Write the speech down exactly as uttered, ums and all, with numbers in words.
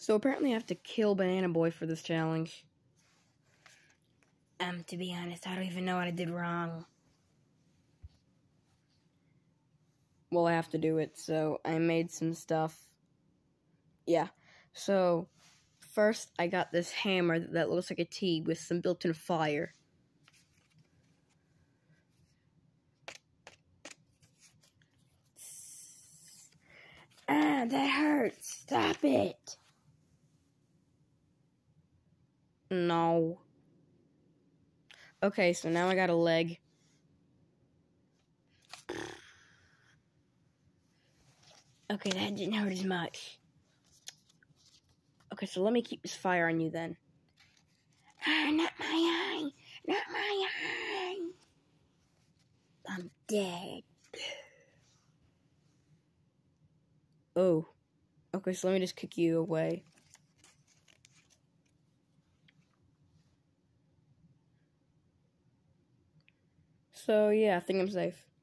So apparently I have to kill Banana Boy for this challenge. Um, to be honest, I don't even know what I did wrong. Well, I have to do it, so I made some stuff. Yeah, so first I got this hammer that looks like a T with some built-in fire. Ah, that hurts. Stop it. No. Okay, so now I got a leg. Okay, that didn't hurt as much. Okay, so let me keep this fire on you then. Ah, not my eye. Not my eye. I'm dead. Oh. Okay, so let me just kick you away. So, yeah, I think I'm safe.